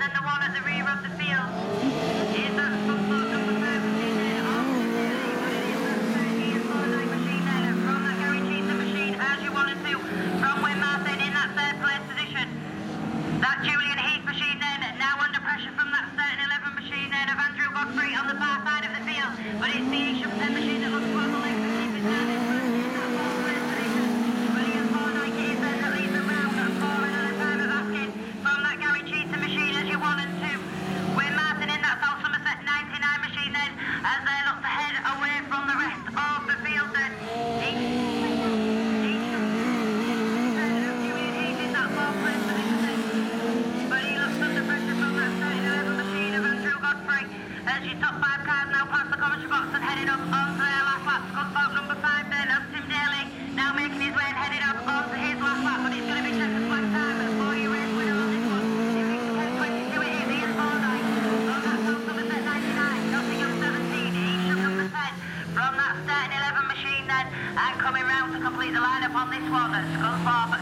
then the one at the rear of the field is at Sunsport number 5 machine there. Machine there from that Gary Cheatham machine as you wanted to. From Wim Martin in that third place position. That Julian Heath machine then now under pressure from that starting 11 machine then of Andrew Godfrey on the far side of the field. But it's the Isham 10 machine that looks well the legs to keep it down in front in that fourth place position. Brilliant 490 is then that leads them round at 4 and a time of asking from that Gary Cheatham machine as you wanted to. Wim Martin in that South Somerset 99 machine then as they look to head away from the rest of the field then. As your top 5 cars now pass the commentary box and headed up onto their last lap. Scunthorpe number 5 then of Tim Daly now making his way and headed up onto his last lap, but it's going to be checkered flag time for your race winner on this one. If it's 10:22 it is Ian Fordyce from that South Somerset 99, Nottingham 17, Isham number 10 from that starting 11 machine then, and coming round to complete the lineup on this one at Scunthorpe